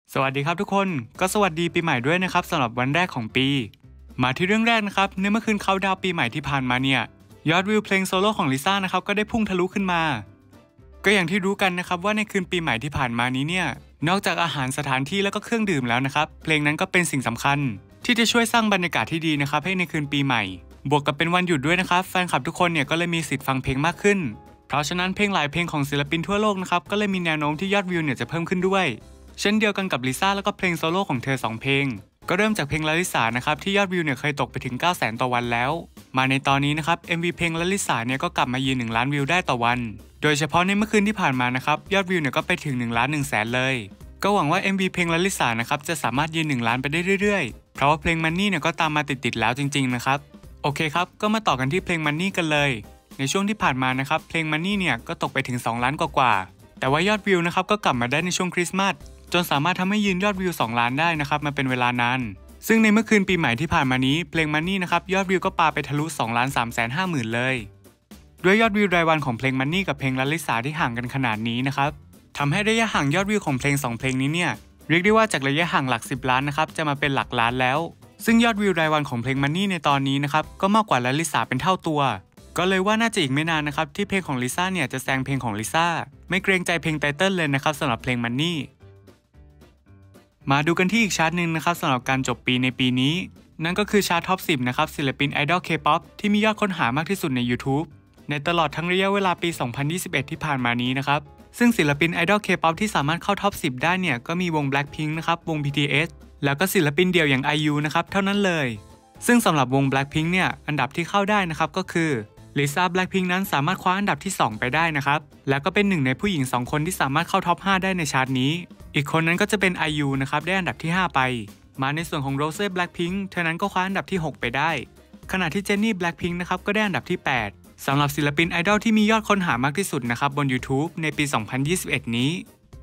สวัสดีครับทุกคนก็สวัสดีปีใหม่ด้วยนะครับสำหรับวันแรกของปีมาที่เรื่องแรกนะครับในเมื่อคืนเขาดาวปีใหม่ที่ผ่านมาเนี่ยยอดวิวเพลงโซโล่ของลิซ่านะครับก็ได้พุ่งทะลุขึ้นมาก็อย่างที่รู้กันนะครับว่าในคืนปีใหม่ที่ผ่านมานี้เนี่ยนอกจากอาหารสถานที่แล้วก็เครื่องดื่มแล้วนะครับเพลงนั้นก็เป็นสิ่งสำคัญที่จะช่วยสร้างบรรยากาศที่ดีนะครับให้ในคืนปีใหม่บวกกับเป็นวันหยุดด้วยนะครับแฟนคลับทุกคนเนี่ยก็เลยมีสิทธิ์ฟังเพลงมากขึ้นเพราะฉะนั้นเพลงหลายเพลงของศิลปินทั่วโลกนะครับก็เลยมีแนวโน้มที่ยอดวิวเนี่ยจะเพิ่มขึ้นด้วยเช่นเดียวกันกับลิซ่าแล้วก็เพลงโซโล่ของเธอ2เพลงก็เริ่มจากเพลงลาลิสานะครับที่ยอดวิวเนี่ยเคยตกไปถึง 900,000 ต่อวันแล้วมาในตอนนี้นะครับ MV เพลงลาลิสาเนี่ยก็กลับมายืน1 ล้านวิวได้ต่อวันโดยเฉพาะในเมื่อคืนที่ผ่านมานะครับยอดวิวเนี่ยก็ไปถึง1,100,000เลยก็หวังว่า MV เพลงลาลิสานะครับจะสามารถยืน1 ล้านไปได้เรื่อยๆเพราะว่าเพลงมันนี่เนี่ยก็ตามมาติดๆแล้วจริงๆนะครับโอเคครับก็มาต่อกันที่เพลงมันนี่กันเลยในช่วงที่ผ่านมานะครับเพลงมันนี่เนี่ยก็ตกไปถึง2 ล้านกว่าๆแต่ว่ายอดวิวนะครับก็กลับมาได้ในช่วงคริสต์มาสจนสามารถทำให้ยืนยอดวิว2 ล้านได้นะครับมาเป็นเวลานานซึ่งในเมื่อคืนปีใหม่ที่ผ่านมานี้เพลงมันนี่นะครับยอดวิวก็ปาไปทะลุ 2,350,000 เลยด้วยยอดวิวรายวันของเพลงมันนี่กับเพลงลาลิสาที่ห่างกันขนาดนี้นะครับทำให้ระยะห่างยอดวิวของเพลง2เพลงนี้เนี่ยเรียกได้ว่าจากระยะห่างหลัก10 ล้านนะครับจะมาเป็นหลักล้านแล้วซึ่งยอดวิวรายวันของเพลงมันนี่ในตอนนี้นะครับก็มากกว่าลาลิสาเป็นเท่าตัวก็เลยว่าน่าจะอีกไม่นานนะครับที่เพลงของลิซ่าเนี่ยจะแซงเพลงของลิซ่าไม่เกรงใจเพลงไตเติ้ลเลยนะครับสำหรับเพลงมันนี่มาดูกันที่อีกชาร์ตหนึ่งนะครับสำหรับการจบปีในปีนี้นั่นก็คือชาร์ตท็อป 10นะครับศิลปินไอดอล K-POP ที่มียอดค้นหามากที่สุดใน YouTube ในตลอดทั้งระยะเวลาปี 2021 ที่ผ่านมานี้นะครับซึ่งศิลปินไอดอล K-POP ที่สามารถเข้าท็อป 10 ได้เนี่ยก็มีวง Blackpink นะครับวง BTS แล้วก็ศิลปินเดี่ยวอย่าง IU นะครับเท่านั้นเลยซึ่งสำหรับวง Blackpink เนี่ยอันดับที่เข้าได้นะครับก็คือลิซ่า Blackpink นั้นสามารถคว้าอันดับที่2ไปได้นะครับแล้วก็เป็นหนึ่งในผู้หญิง2คนที่สามารถเข้าท็อป 5 ได้ในชาร์ตนี้อีกคนนั้นก็จะเป็น IU นะครับได้อันดับที่5ไปมาในส่วนของ Rose Blackpink เธอนั้นก็คว้าอันดับที่6ไปได้ขณะที่เจนนี่ Blackpink นะครับก็ได้อันดับที่8สำหรับศิลปินไอดอลที่มียอดค้นหามากที่สุดนะครับบน YouTube ในปี 2021 นี้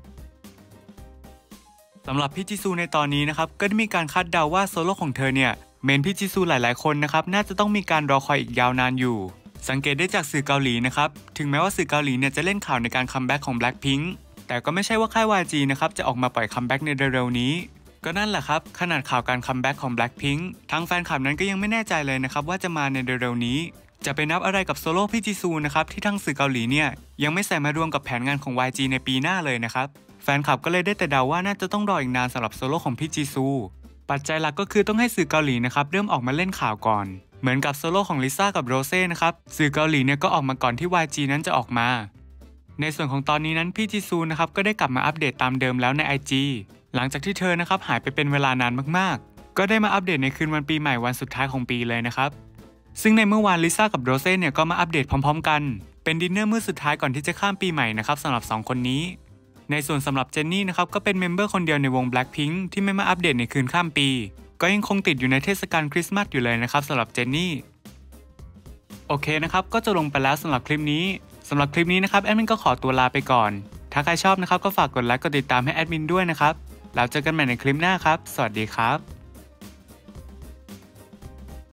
สำหรับพี่จิซูในตอนนี้นะครับก็ได้มีการคาดเดาว่าโซโล่ของเธอเนี่ยเมนพี่จิซูหลายๆคนนะครับน่าจะต้องมีการรอคอยอีกยาวนานอยู่สังเกตได้จากสื่อเกาหลีนะครับถึงแม้ว่าสื่อเกาหลีเนี่ยจะเล่นข่าวในการคัมแบ็กของ Blackpink แต่ก็ไม่ใช่ว่าค่าย YG นะครับจะออกมาปล่อยคัมแบ็กในเร็วๆนี้ก็นั่นแหละครับขนาดข่าวการคัมแบ็กของ Blackpink ทางแฟนคลับนั้นก็ยังไม่แน่ใจเลยนะครับว่าจะมาในเร็วๆนี้จะไปนับอะไรกับโซโล่พี่จิซูนะครับที่ทั้งสื่อเกาหลีเนี่ยยังไม่ใส่มารวมกับแผนงานของ YG ในปีหน้าเลยนะครับแฟนคลับก็เลยได้แต่เดาว่าน่าจะต้องรออีกนานสำหรับโซโล่ของพี่จิซูปัจจัยหลักก็คือต้องให้สื่อเกาหลีนะครับเริ่มออกมาเล่นข่าวก่อนเหมือนกับโซโล่ของลิซ่ากับโรเซ่นะครับสื่อเกาหลีเนี่ยก็ออกมาก่อนที่ YG นั้นจะออกมาในส่วนของตอนนี้นั้นพี่จิซูนะครับก็ได้กลับมาอัปเดตตามเดิมแล้วใน IG หลังจากที่เธอนะครับหายไปเป็นเวลานานมากๆก็ได้มาอัปเดตในคืนวันปีใหม่วันสุดท้ายของปีเลยนะครับซึ่งในเมื่อวานลิซ่ากับโรเซ่เนี่ยก็มาอัปเดตพร้อมๆกันเป็นดินเนอร์มื้อสุดท้ายก่อนที่จะข้ามปีใหม่นะครับสำหรับ2คนนี้ในส่วนสำหรับเจนนี่นะครับก็เป็นเมมเบอร์คนเดียวในวง Blackpink ที่ไม่มาอัปเดตในคืนข้ามปีก็ยังคงติดอยู่ในเทศกาลคริสต์มาสอยู่เลยนะครับสำหรับเจนนี่โอเคนะครับก็จะลงไปแล้วสำหรับคลิปนี้นะครับแอดมินก็ขอตัวลาไปก่อนถ้าใครชอบนะครับก็ฝากกดไลค์กดติดตามให้แอดมินด้วยนะครับแล้วเจอกันใหม่ในคลิปหน้าครับสวัสดีครับ